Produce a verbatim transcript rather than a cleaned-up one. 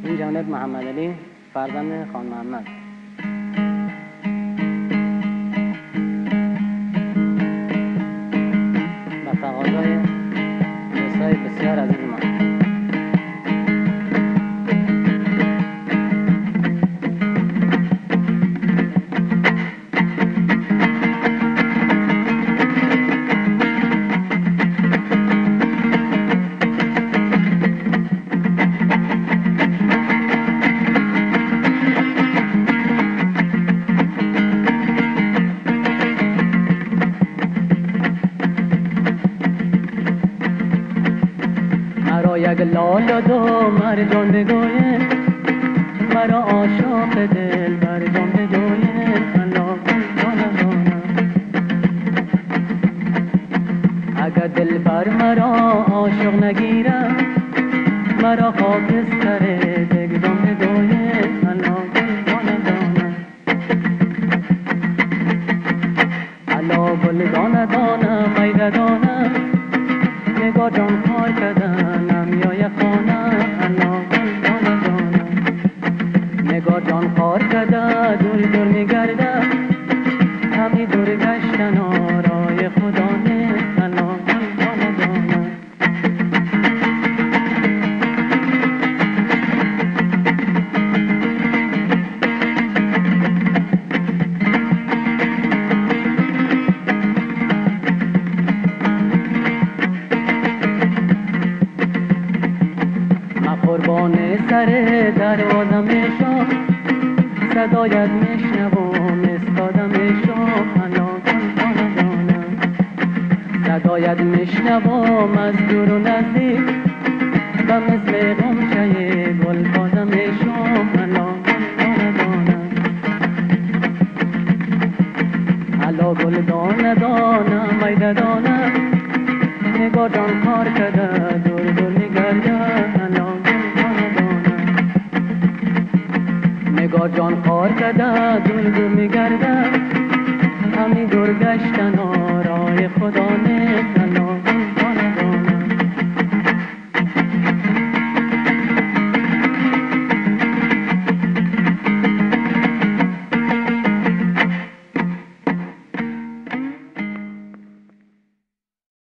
این جانب محمد علی فرزند خان محمد. و تقاضای دوستای بسیار عزیز ما. مرا یک لال دو مردم بگوین، مرا عاشق دل مردم بگوین، الله کنم اگر دل بر مرا عاشق نگیرم، مرا خاکستر دگدم بگوین، الله کنم الله گل دانه دانه میده دانه، نگاه جان خواهی کردنم یا یک خانه، الله دانه دانه نگاه جان خواهی کرده دور دور میگرده، همی دور گشتن آرای خدا نه، الله دانه دانه قربان سر دروازم شو، صدایت میشنوم استادم شو، الله دانه دانه صدایت میشنوم از دور و نزدیک، و مثل غنچه گل بازم شو، الله دانه دانه الله گل دانه دانه میده دانه، نگاه جان کار کرده دور دور میگرده، الله نگاه جان خار کرده دور دور میگرده،